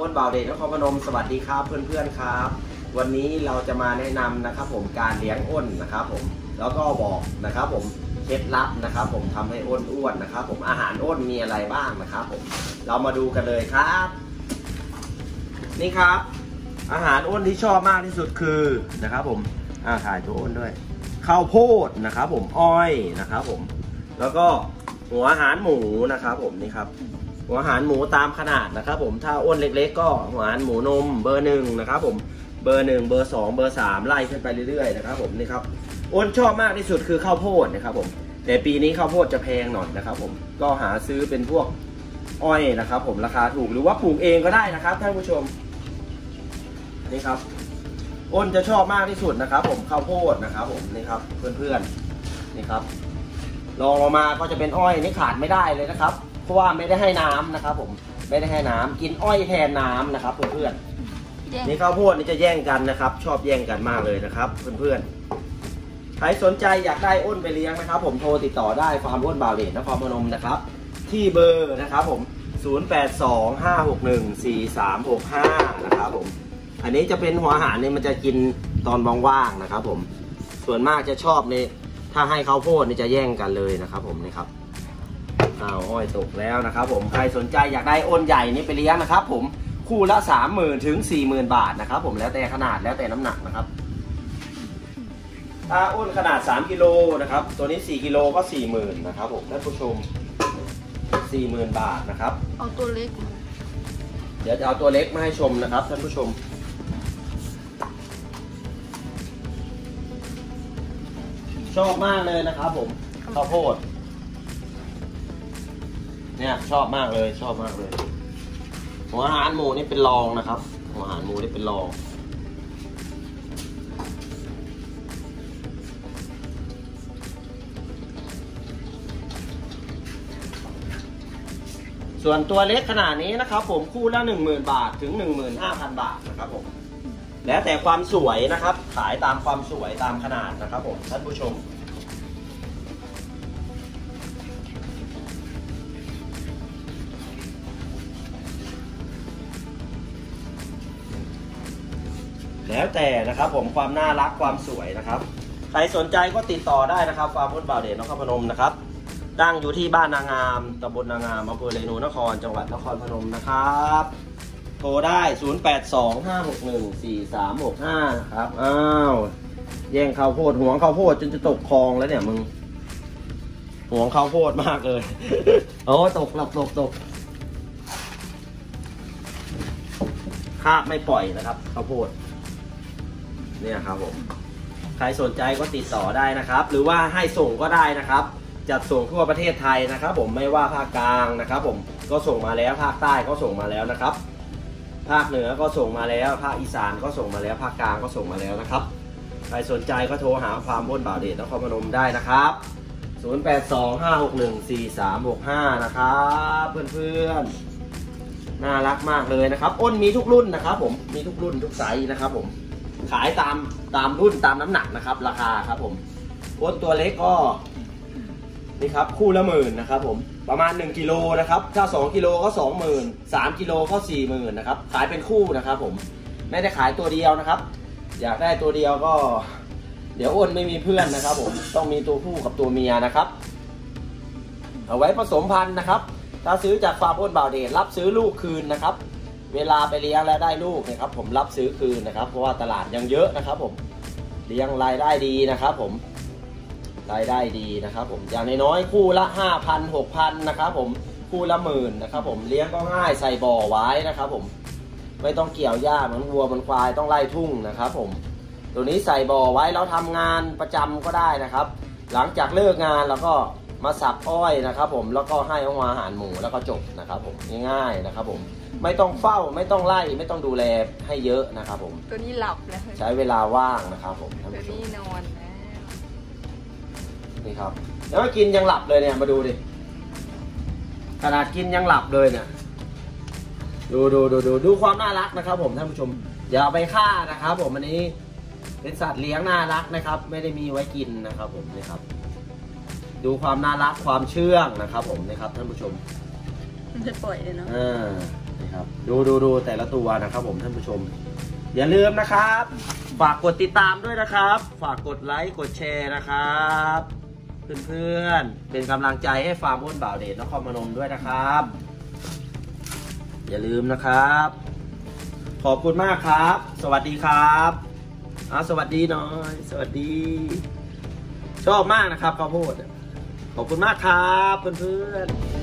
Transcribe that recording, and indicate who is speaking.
Speaker 1: อ้นบ่าวเดชนครพนมสวัสดีครับเพื่อนๆครับวันนี้เราจะมาแนะนำนะครับผมการเลี้ยงอ้นนะครับผมแล้วก็บอกนะครับผมเคล็ดลับนะครับผมทำให้อ้นอ้วนนะครับผมอาหารอ้นมีอะไรบ้างนะครับผมเรามาดูกันเลยครับนี่ครับอาหารอ้นที่ชอบมากที่สุดคือนะครับผมถ่ายตัวอ้นด้วยข้าวโพดนะครับผมอ้อยนะครับผมแล้วก็หัวอาหารหมูนะครับผมนี่ครับหัวอาหารหมูตามขนาดนะครับผมถ้าอ้นเล็กๆก็หัวอาหารหมูนมเบอร์ 1นะครับผมเบอร์ 1เบอร์ 2เบอร์ 3ไล่ขึ้นไปเรื่อยๆนะครับผมนี่ครับอ้นชอบมากที่สุดคือข้าวโพดนะครับผมแต่ปีนี้ข้าวโพดจะแพงหน่อยนะครับผมก็หาซื้อเป็นพวกอ้อยนะครับผมราคาถูกหรือว่าปลูกเองก็ได้นะครับท่านผู้ชมนี่ครับอ้นจะชอบมากที่สุดนะครับผมข้าวโพดนะครับผมนี่ครับเพื่อนๆนี่ครับลองลงมาก็จะเป็นอ้อยนี่ขาดไม่ได้เลยนะครับเพราะว่าไม่ได้ให้น้ำนะครับผมไม่ได้ให้น้ำกินอ้อยแทนน้ำนะครับเพื่อนๆนี่ข้าวโพดนี่จะแย่งกันนะครับชอบแย่งกันมากเลยนะครับเพื่อนๆใครสนใจอยากได้อ้นไปเลี้ยงนะครับผมโทรติดต่อได้ฟาร์มอ้นบ่าวเดชนครพนมนะครับที่เบอร์นะครับผม0825614365นะครับผมอันนี้จะเป็นหัวอาหารเนี่ยมันจะกินตอนว่างๆนะครับผมส่วนมากจะชอบในถ้าให้ข้าวโพดนี่จะแย่งกันเลยนะครับผมนี่ครับอ้อยตกแล้วนะครับผมใครสนใจอยากได้อ้นใหญ่นี่ไปเลี้ยงนะครับผมคู่ละ 30,000 ถึง 40,000 บาทนะครับผมแล้วแต่ขนาดแล้วแต่น้ำหนักนะครับถ้าอ้นขนาด3กิโลนะครับตัวนี้4กิโลก็ 40,000นะครับผมท่านผู้ชม 40,000 บาทนะครับ
Speaker 2: เอาตัวเล็ก
Speaker 1: เดี๋ยวจะเอาตัวเล็กมาให้ชมนะครับท่านผู้ชมชอบมากเลยนะครับผมข้าวโพดเนี่ยชอบมากเลยชอบมากเลยหัวอาหารหมูนี่เป็นรองนะครับหัวอาหารหมูนี่เป็นรองส่วนตัวเล็กขนาดนี้นะครับผมคู่ละ 10,000 บาทถึง 15,000 บาทนะครับผมแล้วแต่ความสวยนะครับขายตามความสวยตามขนาดนะครับผมท่านผู้ชมแล้วแต่นะครับผมความน่ารักความสวยนะครับใครสนใจก็ติดต่อได้นะครับฟาร์มอ้นบ่าวเดชนครพนมนะครับตั้งอยู่ที่บ้านนางามตำบลนางามอำเภอเรนูนครจังหวัดนครพนมนะครับโทรได้0825614365นะครับแย่งข้าวโพดหวงข้าวโพดจนจะตกคลองแล้วเนี่ยมึงหวงข้าวโพดมากเลยโอ้ตกคาบไม่ปล่อยนะครับข้าวโพดเนี่ยครับผมใครสนใจก็ติดต่อได้นะครับหรือว่าให้ส่งก็ได้นะครับจัดส่งทั่วประเทศไทยนะครับผมไม่ว่าภาคกลางนะครับผมก็ส่งมาแล้วภาคใต้ก็ส่งมาแล้วนะครับภาคเหนือก็ส่งมาแล้วภาคอีสานก็ส่งมาแล้วภาคกลางก็ส่งมาแล้วนะครับใครสนใจก็โทรหาฟาร์มอ้นบ่าวเดชนครพนมได้นะครับ0825614365นะครับเพื่อนๆน่ารักมากเลยนะครับอ้นมีทุกรุ่นนะครับผมมีทุกรุ่นทุกไซส์นะครับผมขายตามรุ่นตามน้ำหนักนะครับราคาครับผมอ้นตัวเล็กก็นี่ครับคู่ละ 10,000นะครับผมประมาณ1กิโลนะครับถ้า2กิโลก็ 20,000 3กิโลก็ 40,000นะครับขายเป็นคู่นะครับผมไม่ได้ขายตัวเดียวนะครับอยากได้ตัวเดียวก็เดี๋ยวอ้นไม่มีเพื่อนนะครับผมต้องมีตัวผู้กับตัวเมียนะครับเอาไว้ผสมพันธุ์นะครับถ้าซื้อจากฟาร์มอ้นบ่าวเดชรับซื้อลูกคืนนะครับเวลาไปเลี้ยงแล้วได้ลูกนะครับผมรับซื้อคืนนะครับเพราะว่าตลาดยังเยอะนะครับผมเลี้ยงรายได้ดีนะครับผมรายได้ดีนะครับผมอย่างน้อยๆคู่ละ 5,000 6,000นะครับผมคู่ละ 10,000นะครับผมเลี้ยงก็ง่ายใส่บ่อไว้นะครับผมไม่ต้องเกี่ยวหญ้าเหมือนวัวเหมือนควายต้องไล่ทุ่งนะครับผมตัวนี้ใส่บ่อไว้แล้วทำงานประจำก็ได้นะครับหลังจากเลิกงานแล้วก็มาสับอ้อยนะครับผมแล้วก็ให้อาหารหมูแล้วก็จบนะครับผมง่ายๆนะครับผมไม่ต้องเฝ้าไม่ต้องไล่ไม่ต้องดูแลให้เยอะนะครับผม
Speaker 2: ตัวนี้หลับแล้ว
Speaker 1: ใช้เวลาว่างนะครับผม
Speaker 2: ตัวนี้นอนแล้ว
Speaker 1: นี่ครับแล้วกินยังหลับเลยเนี่ยมาดูดิขนาดกินยังหลับเลยเนี่ยดูความน่ารักนะครับผมท่านผู้ชมอย่าเอาไปฆ่านะครับผมอันนี้เป็นสัตว์เลี้ยงน่ารักนะครับไม่ได้มีไว้กินนะครับผมนี่ครับดูความน่ารักความเชื่องนะครับผมนี่ครับท่านผู้ชม
Speaker 2: มันจะปล่อยเลยเนาะ
Speaker 1: นี่ครับดูแต่ละตัวนะครับผมท่านผู้ชมอย่าลืมนะครับฝากกดติดตามด้วยนะครับฝากกดไลค์กดแชร์นะครับเพื่อนๆเป็นกำลังใจให้ฟาร์มอ้นบ่าวเดชนครพนมด้วยนะครับอย่าลืมนะครับขอบคุณมากครับ สวัสดีครับสวัสดีหน่อยสวัสดีชอบมากนะครับข้าวโพดขอบคุณมากครับเพื่อนๆ